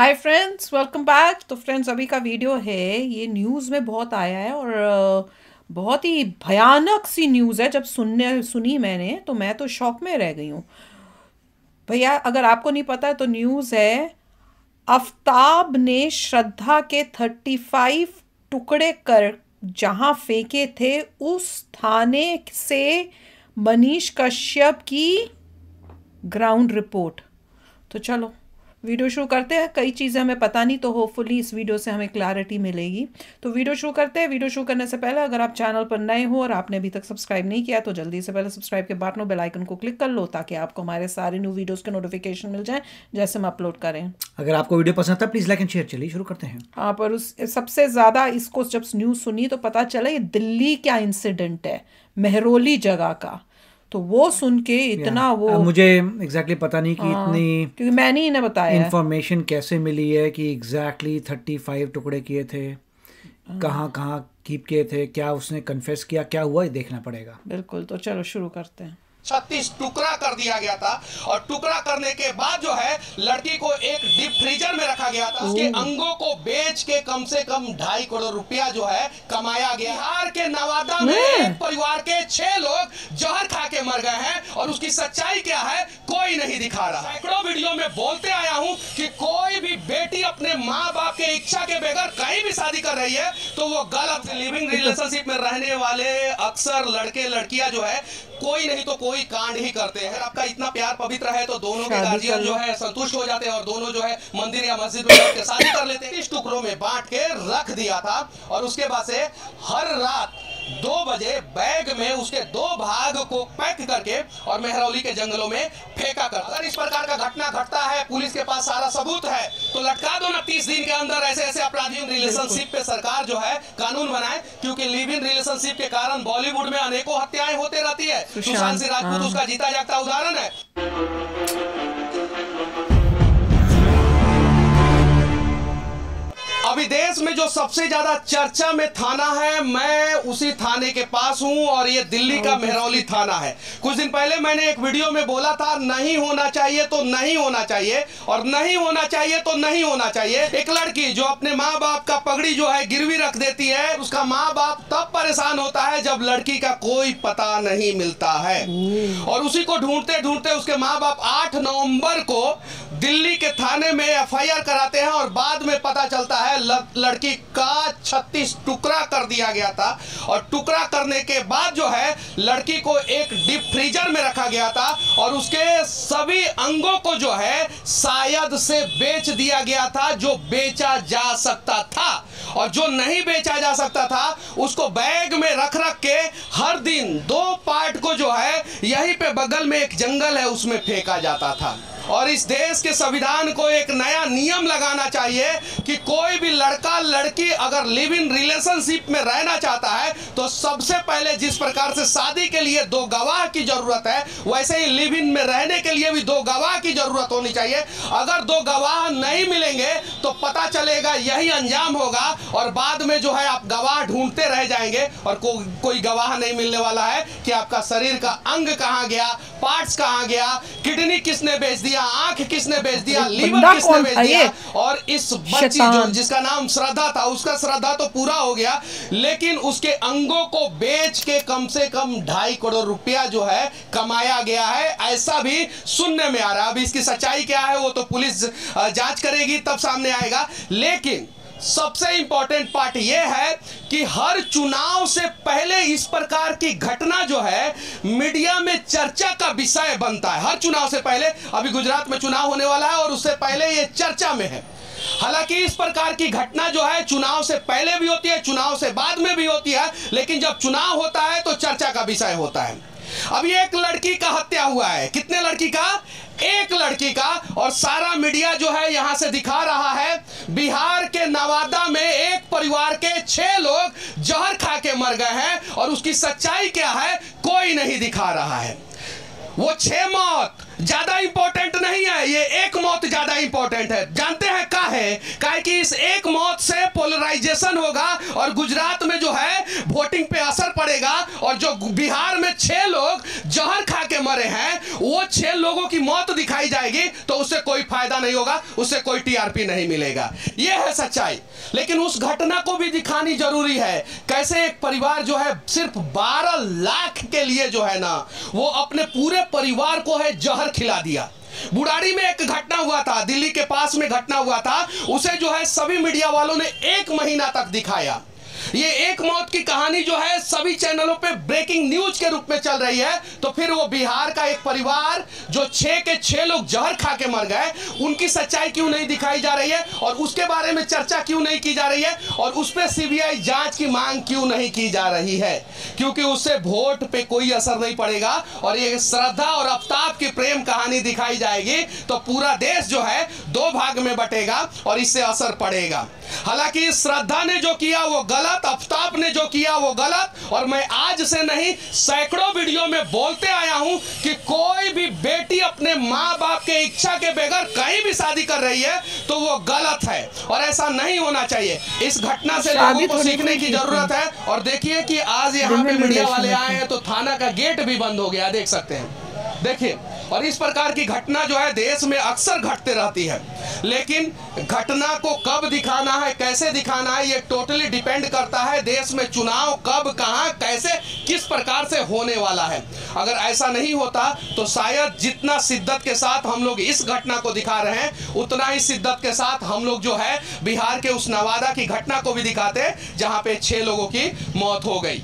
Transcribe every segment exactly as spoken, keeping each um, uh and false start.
हाय friends, welcome back. तो friends, अभी का वीडियो है, ये न्यूज़ में बहुत आया है और अ, बहुत ही भयानक सी न्यूज़ है। जब सुनने सुनी मैंने तो मैं तो शॉक में रह गई हूँ भैया। अगर आपको नहीं पता है तो न्यूज़ है, आफ्ताब ने श्रद्धा के थर्टी फाइव टुकड़े कर जहाँ फेंके थे, उस थाने से मनीष कश्यप की ग्राउंड रिपोर्ट। तो चलो वीडियो शुरू करते हैं। कई चीज़ें हमें पता नहीं, तो होपफुली इस वीडियो से हमें क्लैरिटी मिलेगी। तो वीडियो शुरू करते हैं। वीडियो शुरू करने से पहले अगर आप चैनल पर नए हो और आपने अभी तक सब्सक्राइब नहीं किया तो जल्दी से पहले सब्सक्राइब के बटन और बेल आइकन को क्लिक कर लो, ताकि आपको हमारे सारे न्यू वीडियोस के नोटिफिकेशन मिल जाएं जैसे हम अपलोड करें। अगर आपको वीडियो पसंद था प्लीज़ लाइक एंड शेयर। चलिए शुरू करते हैं। हाँ, पर उस सबसे ज़्यादा इसको जब न्यूज़ सुनी तो पता चला ये दिल्ली क्या इंसिडेंट है, मेहरौली जगह का। तो वो सुन के इतना वो अब मुझे एग्जैक्टली exactly पता नहीं कि हाँ, इतनी क्योंकि मैंने ही इन्हें बताया इंफॉर्मेशन कैसे मिली है कि एग्जैक्टली थर्टी फाइव टुकड़े किए थे, कहाँ कहाँ कीप किए थे, क्या उसने कन्फेस किया, क्या हुआ, ये देखना पड़ेगा। बिल्कुल। तो चलो शुरू करते हैं। छत्तीस टुकड़ा कर दिया गया था और टुकड़ा करने के बाद जो है लड़की को एक डीप फ्रीजर में रखा गया था। उसके अंगों को बेच के कम से कम ढाई करोड़ रुपया जो है कमाया गया। बिहार के नवादा में एक परिवार के छह लोग जहर खा के मर गए हैं और उसकी सच्चाई क्या है कोई नहीं दिखा रहा। सैकड़ों वीडियो में बोलते आया हूं कि कोई भी बेटी अपने माँ बाप के इच्छा के बगैर कहीं भी शादी कर रही है तो वो गलत। लिविंग रिलेशनशिप में रहने वाले अक्सर लड़के लड़कियां जो है कोई नहीं तो कोई कांड ही करते हैं। आपका इतना प्यार पवित्र है तो दोनों के गार्जियन जो है संतुष्ट हो जाते हैं और दोनों जो है मंदिर या मस्जिद में जाकर शादी कर लेते हैं। इस टुकड़ों में बांट के रख दिया था और उसके बाद से हर रात दो बजे बैग में उसके दो भाग को पैक करके और मेहरौली के जंगलों में फेंका करता। अगर इस प्रकार का घटना घटता है, पुलिस के पास सारा सबूत है, तो लटका दो ना तीस दिन के अंदर ऐसे ऐसे अपराधियों। रिलेशनशिप पे सरकार जो है कानून बनाए, क्योंकि लिव इन रिलेशनशिप के कारण बॉलीवुड में अनेकों हत्याएं होते रहती है। सुशांत सिंह राजपूत उसका जीता जागता उदाहरण है। अभी देश में जो सबसे ज्यादा चर्चा में थाना है, मैं उसी थाने के पास हूं और ये दिल्ली का मेहरौली थाना है। कुछ दिन पहले मैंने एक वीडियो में बोला था, नहीं होना चाहिए तो नहीं होना चाहिए और नहीं होना चाहिए तो नहीं होना चाहिए। एक लड़की जो अपने माँ बाप का पगड़ी जो है गिरवी रख देती है, उसका माँ बाप तब परेशान होता है जब लड़की का कोई पता नहीं मिलता है और उसी को ढूंढते ढूंढते उसके माँ बाप आठ नवंबर को दिल्ली के थाने में एफ आई आर कराते हैं और बाद में पता चलता है लड़की का छत्तीस टुकड़ा कर दिया गया था और टुकड़ा करने के बाद जो है लड़की को एक डीप फ्रीजर में रखा गया था और उसके सभी अंगों को जो है शायद से बेच दिया गया था। जो बेचा जा सकता था और जो नहीं बेचा जा सकता था उसको बैग में रख रख के हर दिन दो पार्ट को जो है यहीं पे बगल में एक जंगल है उसमें फेंका जाता था। और इस देश के संविधान को एक नया नियम लगाना चाहिए कि कोई भी लड़का लड़की अगर लिव इन रिलेशनशिप में रहना चाहता है तो सबसे पहले जिस प्रकार से शादी के लिए दो गवाह की जरूरत है, वैसे ही लिव इन में रहने के लिए भी दो गवाह की जरूरत होनी चाहिए। अगर दो गवाह नहीं मिलेंगे तो पता चलेगा यही अंजाम होगा और बाद में जो है आप गवाह ढूंढते रह जाएंगे और को, कोई गवाह नहीं मिलने वाला है कि आपका शरीर का अंग कहाँ गया, पार्ट्स कहाँ गया, किडनी किसने बेच दिया, आंख किसने बेच दिया, लीवर किसने बेच दिया। और इस बच्ची जो जिसका नाम श्रद्धा था, उसका श्रद्धा तो पूरा हो गया लेकिन उसके अंगों को बेच के कम से कम ढाई करोड़ रुपया जो है कमाया गया है, ऐसा भी सुनने में आ रहा है। अब इसकी सच्चाई क्या है वो तो पुलिस जांच करेगी तब सामने आएगा। लेकिन सबसे इंपॉर्टेंट पार्ट यह है कि हर चुनाव से पहले इस प्रकार की घटना जो है मीडिया में चर्चा का विषय बनता है। हर चुनाव से पहले, अभी गुजरात में चुनाव होने वाला है और उससे पहले यह चर्चा में है। हालांकि इस प्रकार की घटना जो है चुनाव से पहले भी होती है, चुनाव से बाद में भी होती है, लेकिन जब चुनाव होता है तो चर्चा का विषय होता है। अभी एक लड़की का हत्या हुआ है। कितने लड़की का? एक लड़की का। और सारा मीडिया जो है यहां से दिखा रहा है बिहार के नवादा में एक परिवार के छह लोग जहर खा के मर गए हैं और उसकी सच्चाई क्या है कोई नहीं दिखा रहा है। वो छह मौत ज्यादा इंपॉर्टेंट नहीं है, ये एक मौत ज्यादा इंपॉर्टेंट है। जानते हैं का है का है कि इस एक मौत से पोलराइजेशन होगा और गुजरात में जो है वोटिंग पे असर पड़ेगा, और जो बिहार में छह लोग जहर खा के मरे हैं वो छह लोगों की मौत दिखाई जाएगी, तो उससे कोई फायदा नहीं होगा, उससे कोई टीआरपी नहीं मिलेगा। ये है सच्चाई। लेकिन उस घटना को भी दिखानी जरूरी है, कैसे एक परिवार जो है सिर्फ बारह लाख के लिए जो है ना वो अपने पूरे परिवार को है जहर खिला दिया। बुढ़ाड़ी में एक घटना हुआ था, दिल्ली के पास में घटना हुआ था, उसे जो है सभी मीडिया वालों ने एक महीना तक दिखाया। ये एक मौत की कहानी जो है सभी चैनलों पे ब्रेकिंग न्यूज के रूप में चल रही है। तो फिर वो बिहार का एक परिवार जो छह के छह लोग जहर खा के मर गए, उनकी सच्चाई क्यों नहीं दिखाई जा रही है और उसके बारे में चर्चा क्यों नहीं की जा रही है और उस पर सीबीआई जांच की मांग क्यों नहीं की जा रही है? क्योंकि उससे वोट पे कोई असर नहीं पड़ेगा और ये श्रद्धा और आफ्ताब की प्रेम कहानी दिखाई जाएगी तो पूरा देश जो है दो भाग में बटेगा और इससे असर पड़ेगा। हालांकि श्रद्धा ने जो किया वो गलत, आफ्ताब ने जो किया वो गलत, और मैं आज से नहीं सैकड़ों वीडियो में बोलते आया हूं कि कोई भी बेटी अपने माँ बाप के इच्छा के बगैर कहीं भी शादी कर रही है तो वो गलत है और ऐसा नहीं होना चाहिए। इस घटना से लोगों को सीखने की जरूरत है। और देखिए कि आज यहाँ पे मीडिया वाले आए हैं तो थाना का गेट भी बंद हो गया, देख सकते हैं, देखिए। और इस प्रकार की घटना जो है देश में अक्सर घटते रहती है, लेकिन घटना को कब दिखाना है, कैसे दिखाना है, ये टोटली डिपेंड करता है देश में चुनाव कब, कहां, कैसे, किस प्रकार से होने वाला है। अगर ऐसा नहीं होता तो शायद जितना शिद्दत के साथ हम लोग इस घटना को दिखा रहे हैं उतना ही शिद्दत के साथ हम लोग जो है बिहार के उस नवादा की घटना को भी दिखाते जहां पे छह लोगों की मौत हो गई।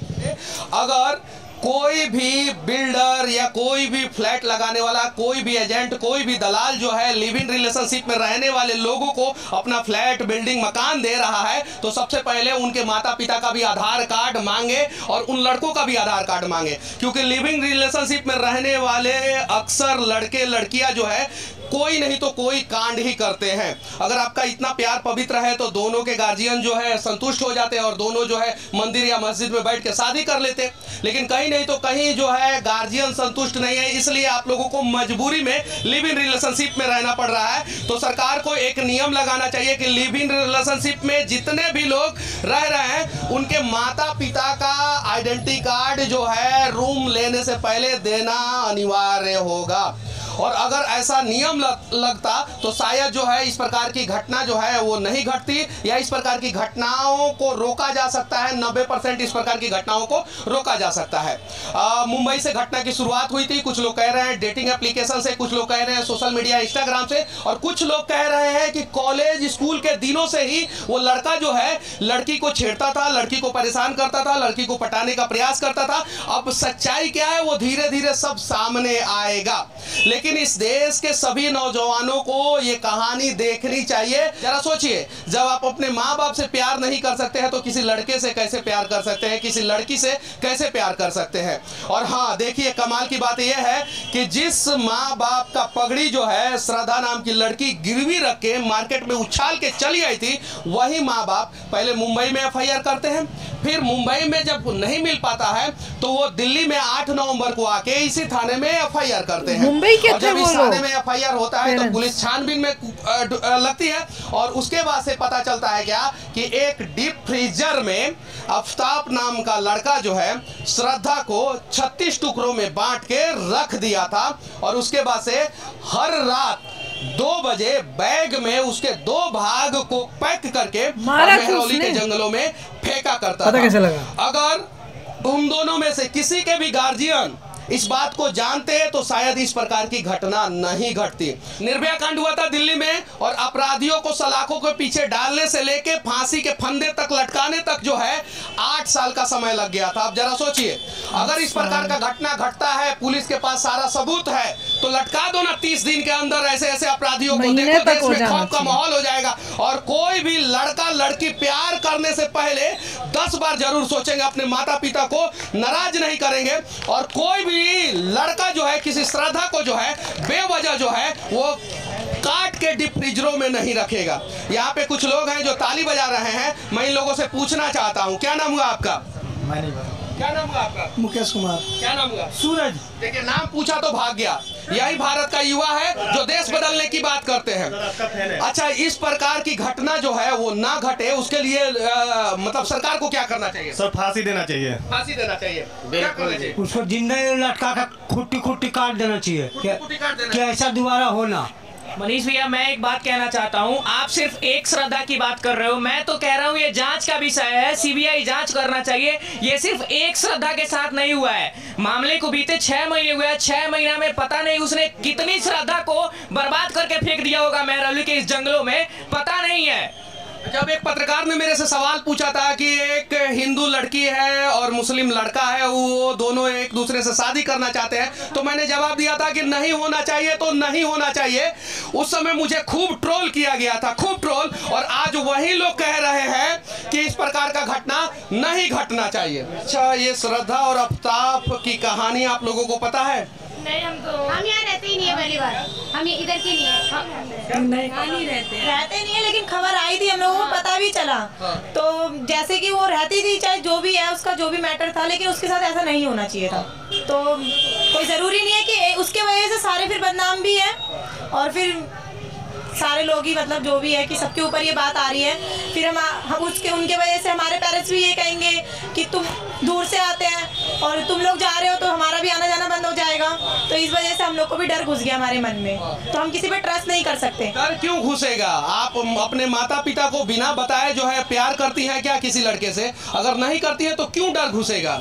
अगर कोई भी बिल्डर या कोई भी फ्लैट लगाने वाला, कोई भी एजेंट, कोई भी दलाल जो है लिव इन रिलेशनशिप में रहने वाले लोगों को अपना फ्लैट, बिल्डिंग, मकान दे रहा है तो सबसे पहले उनके माता पिता का भी आधार कार्ड मांगे और उन लड़कों का भी आधार कार्ड मांगे, क्योंकि लिविंग रिलेशनशिप में रहने वाले अक्सर लड़के लड़कियां जो है कोई नहीं तो कोई कांड ही करते हैं। अगर आपका इतना प्यार पवित्र है तो दोनों के गार्जियन जो है संतुष्ट हो जाते हैं और दोनों जो है मंदिर या मस्जिद में बैठ के शादी कर लेते। लेकिन कहीं नहीं तो कहीं जो है गार्जियन संतुष्ट नहीं है, इसलिए आप लोगों को मजबूरी में लिव इन रिलेशनशिप में रहना पड़ रहा है। तो सरकार को एक नियम लगाना चाहिए कि लिव इन रिलेशनशिप में जितने भी लोग रह रहे हैं उनके माता पिता का आइडेंटिटी कार्ड जो है रूम लेने से पहले देना अनिवार्य होगा। और अगर ऐसा नियम लगता तो शायद जो है इस प्रकार की घटना जो है वो नहीं घटती या इस प्रकार की घटनाओं को रोका जा सकता है। नब्बे परसेंट इस प्रकार की घटनाओं को रोका जा सकता है। मुंबई से घटना की शुरुआत हुई थी, कुछ लोग कह रहे हैं डेटिंग एप्लीकेशन से, कुछ लोग कह रहे हैं सोशल मीडिया इंस्टाग्राम से, और कुछ लोग कह रहे हैं कि कॉलेज स्कूल के दिनों से ही वो लड़का जो है लड़की को छेड़ता था, लड़की को परेशान करता था, लड़की को पटाने का प्रयास करता था। अब सच्चाई क्या है वो धीरे धीरे सब सामने आएगा। लेकिन इस देश के सभी नौजवानों को ये कहानी देखनी चाहिए। जरा सोचिए, जब आप अपने माँ बाप से प्यार नहीं कर सकते हैं तो किसी लड़के से कैसे प्यार कर सकते हैं, किसी लड़की से कैसे प्यार कर सकते हैं। और हाँ देखिए, कमाल की बात यह है कि जिस माँ बाप का पगड़ी जो है श्रद्धा नाम की लड़की गिरवी रख के मार्केट में उछाल के चली आई थी, वही माँ बाप पहले मुंबई में एफ आई आर करते हैं, फिर मुंबई में जब नहीं मिल पाता है तो वो दिल्ली में आठ नवंबर को आके इसी थाने में एफ आई आर करते हैं। मुंबई के और जब इस थाने में एफ आई आर होता है तो पुलिस छानबीन में लगती है और उसके बाद से पता चलता है क्या कि एक डीप फ्रीजर में आफ्ताब नाम का लड़का जो है श्रद्धा को छत्तीस टुकड़ों में बांट के रख दिया था और उसके बाद से हर रात दो बजे बैग में उसके दो भाग को पैक करके मेहरौली के जंगलों में फेंका करता था। कैसे लगा? अगर उन दोनों में से किसी के भी गार्जियन इस बात को जानते हैं तो शायद इस प्रकार की घटना नहीं घटती। निर्भया कांड हुआ था दिल्ली में और अपराधियों को सलाखों के पीछे डालने से लेके फांसी के फंदे तक लटकाने तक जो है आठ साल का समय लग गया था। अब जरा सोचिए, अगर इस प्रकार का घटना घटता है, पुलिस के पास सारा सबूत है तो लटका दो ना तीस दिन के अंदर ऐसे ऐसे अपराधियों को। देखो देश में खौफ का माहौल हो जाएगा और कोई भी लड़का लड़की प्यार करने से पहले दस बार जरूर सोचेंगे, अपने माता पिता को नाराज नहीं करेंगे। और कोई लड़का जो है किसी श्रद्धा को जो है बेवजह जो है वो काट के डीप फ्रीजरों में नहीं रखेगा। यहाँ पे कुछ लोग हैं जो ताली बजा रहे हैं, मैं इन लोगों से पूछना चाहता हूँ, क्या नाम हुआ आपका? मैं नहीं, क्या नाम हुआ आपका? मुकेश कुमार। क्या नाम हुआ? सूरज। देखिए नाम पूछा तो भाग गया। यही भारत का युवा है जो देश बदलने की बात करते हैं। अच्छा, इस प्रकार की घटना जो है वो ना घटे, उसके लिए आ, मतलब सरकार को क्या करना चाहिए? सर फांसी देना चाहिए, फांसी देना चाहिए, क्या करना चाहिए? उसको जिंदा लटका कर खुट्टी खुट्टी काट देना चाहिए। क्या, क्या ऐसा दोबारा होना? मनीष भैया, मैं एक बात कहना चाहता हूँ, आप सिर्फ एक श्रद्धा की बात कर रहे हो, मैं तो कह रहा हूँ ये जांच का विषय है, सीबीआई जांच करना चाहिए। ये सिर्फ एक श्रद्धा के साथ नहीं हुआ है, मामले को बीते छह महीने हुए हैं। छह महीना में पता नहीं उसने कितनी श्रद्धा को बर्बाद करके फेंक दिया होगा मेहरौली के इस जंगलों में, पता नहीं है। जब एक पत्रकार ने मेरे से सवाल पूछा था कि एक हिंदू लड़की है और मुस्लिम लड़का है, वो दोनों एक दूसरे से शादी करना चाहते हैं, तो मैंने जवाब दिया था कि नहीं होना चाहिए तो नहीं होना चाहिए। उस समय मुझे खूब ट्रोल किया गया था, खूब ट्रोल। और आज वही लोग कह रहे हैं कि इस प्रकार का घटना नहीं घटना चाहिए। अच्छा, ये श्रद्धा और आफ्ताब की कहानी आप लोगों को पता है? नहीं, हम तो हम यहाँ रहते ही नहीं है, पहली बार हम ये इधर के नहीं है। हम नहीं, नहीं रहते रहते नहीं है, लेकिन खबर आई थी, हम लोगों को पता भी चला। तो जैसे कि वो रहती थी, चाहे जो भी है उसका जो भी मैटर था, लेकिन उसके साथ ऐसा नहीं होना चाहिए था। तो कोई ज़रूरी नहीं है कि उसके वजह से सारे फिर बदनाम भी है और फिर सारे लोग ही, मतलब जो भी है कि सबके ऊपर ये बात आ रही है। फिर हम हम उसके उनके वजह से हमारे पेरेंट्स भी ये कहेंगे कि तुम दूर से आते हैं और तुम लोग जा रहे हो तो हमारा भी आना जाना बंद हो जाएगा। तो इस वजह से हम लोग को भी डर घुस गया हमारे मन में, तो हम किसी पे ट्रस्ट नहीं कर सकते। डर क्यों घुसेगा? आप अपने माता पिता को बिना बताए जो है प्यार करती हैं क्या किसी लड़के से? अगर नहीं करती है तो क्यों डर घुसेगा?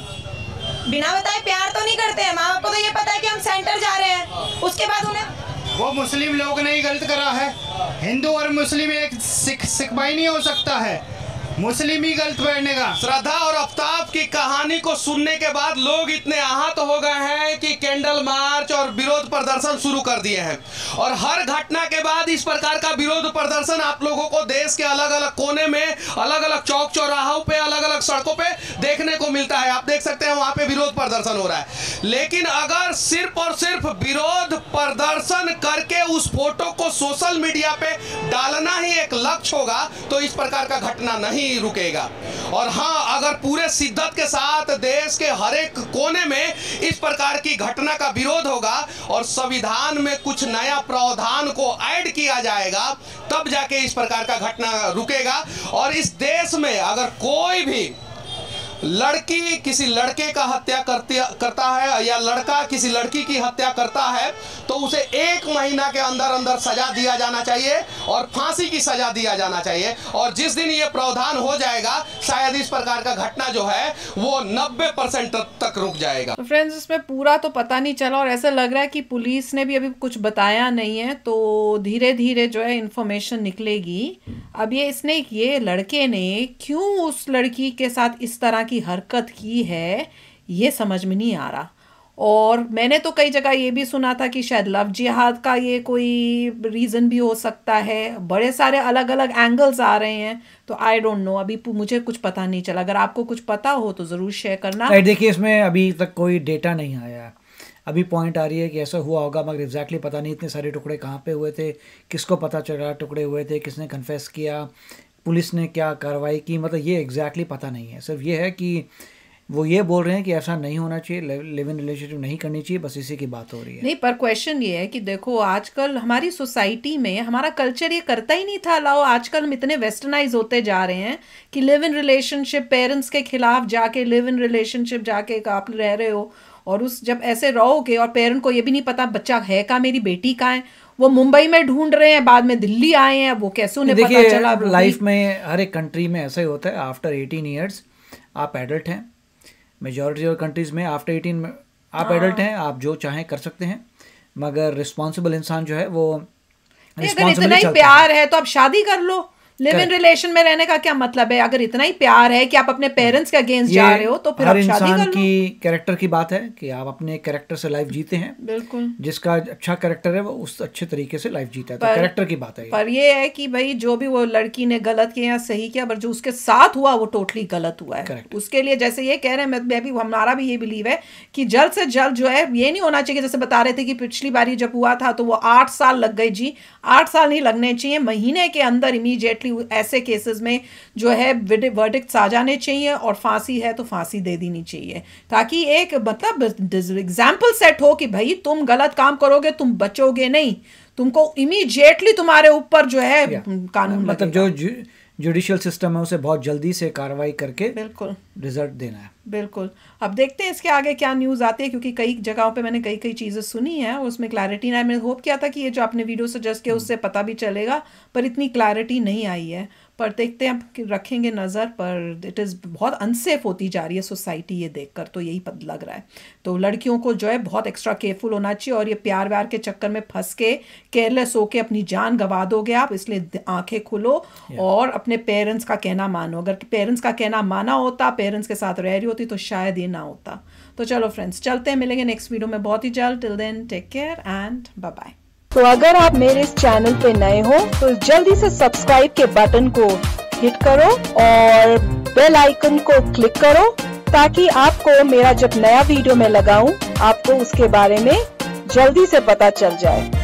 बिना बताए प्यार तो नहीं करते हैं। माँ बाप को तो ये पता है कि हम सेंटर जा रहे हैं, उसके बाद उन्हें वो मुस्लिम लोग ने ही गलत करा है। हिंदू और मुस्लिम एक सिख सिखवाई नहीं हो सकता है, मुस्लिम ही गलत बैठने का। श्रद्धा और आफ्ताब की कहानी को सुनने के बाद लोग इतने आहत हो गए हैं कि कैंडल मार्च और विरोध प्रदर्शन शुरू कर दिए हैं। और हर घटना के बाद इस प्रकार का विरोध प्रदर्शन आप लोगों को देश के अलग अलग कोने में, अलग अलग चौक चौराहों पे, अलग अलग सड़कों पे देखने को मिलता है। आप देख सकते हैं वहां पे विरोध प्रदर्शन हो रहा है। लेकिन अगर सिर्फ और सिर्फ विरोध प्रदर्शन करके उस फोटो को सोशल मीडिया पे डालना ही एक लक्ष्य होगा तो इस प्रकार का घटना नहीं रुकेगा। और हाँ, अगर पूरे शिद्दत के साथ देश के हर एक कोने में इस प्रकार की घटना का विरोध होगा और संविधान में कुछ नया प्रावधान को ऐड किया जाएगा, तब जाके इस प्रकार का घटना रुकेगा। और इस देश में अगर कोई भी लड़की किसी लड़के का हत्या करती करता है या लड़का किसी लड़की की हत्या करता है तो उसे एक महीना के अंदर अंदर सजा दिया जाना चाहिए और फांसी की सजा दिया जाना चाहिए। और जिस दिन ये प्रावधान हो जाएगा शायद इस प्रकार का घटना जो है वो नब्बे परसेंट तक रुक जाएगा। तो फ्रेंड्स, इसमें पूरा तो पता नहीं चला और ऐसा लग रहा है कि पुलिस ने भी अभी कुछ बताया नहीं है, तो धीरे धीरे जो है इन्फॉर्मेशन निकलेगी। अब ये इसने ये लड़के ने क्यों उस लड़की के साथ इस तरह की हरकत की है ये समझ में नहीं आ रहा। और मैंने तो कई जगह ये भी सुना था कि शायद लव जिहाद का ये कोई रीज़न भी हो सकता है। बड़े सारे अलग अलग एंगल्स आ रहे हैं, तो आई डोंट नो, अभी मुझे कुछ पता नहीं चला। अगर आपको कुछ पता हो तो ज़रूर शेयर करना। देखिए, इसमें अभी तक कोई डेटा नहीं आया। अभी पॉइंट आ रही है कि ऐसा हुआ होगा, मगर एग्जैक्टली पता नहीं इतने सारे टुकड़े कहाँ पे हुए थे, किसको पता चला टुकड़े हुए थे, किसने कन्फेस किया, पुलिस ने क्या कार्रवाई की, मतलब ये एग्जैक्टली पता नहीं है। सिर्फ ये है कि वो ये बोल रहे हैं कि ऐसा नहीं होना चाहिए, लिव इन रिलेशनशिप नहीं करनी चाहिए, बस इसी की बात हो रही है। नहीं, पर क्वेश्चन ये है कि देखो आजकल हमारी सोसाइटी में हमारा कल्चर ये करता ही नहीं था अलाउ। आजकल हम इतने वेस्टर्नाइज होते जा रहे हैं कि लिव इन रिलेशनशिप, पेरेंट्स के खिलाफ जाके लिव इन रिलेशनशिप जाके आप रह रहे हो और उस जब ऐसे रहोगे और पेरेंट को ये भी नहीं पता बच्चा है का, मेरी बेटी का है, वो मुंबई में ढूंढ रहे हैं, बाद में दिल्ली आए हैं, वो कैसे उन्हें पता चला? लाइफ में हर एक कंट्री में ऐसा ही होता है। आफ्टर एटीन ईयर्स आप एडल्ट हैं। मेजॉरिटी ऑफ कंट्रीज में आफ्टर एटीन में आप एडल्ट हैं, आप जो चाहें कर सकते हैं, मगर रिस्पॉन्सिबल इंसान जो है वो अगर इतना ही प्यार है तो आप शादी कर लो। लिव इन रिलेशन में रहने का क्या मतलब है? अगर इतना ही प्यार है कि आप अपने पेरेंट्स के अगेंस्ट जा रहे हो तो फिर आप शादी कर लो। हर इंसान की कैरेक्टर की बात है कि आप अपने कैरेक्टर से लाइफ जीते हैं। बिल्कुल, जिसका अच्छा कैरेक्टर है वो उस अच्छे तरीके से लाइफ जीता है, तो कैरेक्टर की बात है। पर ये है कि भाई जो भी वो लड़की ने गलत किया या सही किया, पर जो उसके साथ हुआ वो टोटली गलत हुआ है। उसके लिए जैसे ये कह रहे हैं, मैं भी हमारा भी ये बिलीव है कि जल्द से जल्द जो है ये नहीं होना चाहिए। जैसे बता रहे थे कि पिछली बारी जब हुआ था तो वो आठ साल लग गए जी, आठ साल नहीं लगने चाहिए, महीने के अंदर इमीडिएटली ऐसे केसेस में जो है वर्डिक्ट्स आ जाने चाहिए और फांसी है तो फांसी दे देनी चाहिए, ताकि एक मतलब एग्जाम्पल सेट हो कि भाई तुम गलत काम करोगे तुम बचोगे नहीं, तुमको इमीडिएटली तुम्हारे ऊपर जो है कानून मतलब जो जुडिशियल सिस्टम है उसे बहुत जल्दी से कार्रवाई करके बिल्कुल रिजल्ट देना है। बिल्कुल। अब देखते हैं इसके आगे क्या न्यूज़ आती है, क्योंकि कई जगहों पे मैंने कई कई चीज़ें सुनी हैं और उसमें क्लैरिटी नहीं। मैंने होप किया था कि ये जो आपने वीडियो सजेस्ट किया उससे पता भी चलेगा, पर इतनी क्लैरिटी नहीं आई है। पर देखते हैं, अब रखेंगे नज़र, पर इट इज़ बहुत अनसेफ होती जा रही है सोसाइटी ये देखकर, तो यही पता लग रहा है। तो लड़कियों को जो है बहुत एक्स्ट्रा केयरफुल होना चाहिए, और ये प्यार व्यार के चक्कर में फंस के केयरलेस होके अपनी जान गंवा दोगे आप, इसलिए आंखें खोलो और अपने पेरेंट्स का कहना मानो। अगर पेरेंट्स का कहना माना होता, पेरेंट्स के साथ रह रही होती, तो शायद ये ना होता। तो चलो फ्रेंड्स, चलते हैं, मिलेंगे नेक्स्ट वीडियो में बहुत ही जल्द। Till then take care and bye bye. तो अगर आप मेरे इस चैनल पे नए हो तो जल्दी से सब्सक्राइब के बटन को हिट करो और बेल आइकन को क्लिक करो, ताकि आपको मेरा जब नया वीडियो मैं लगाऊं आपको उसके बारे में जल्दी से पता चल जाए।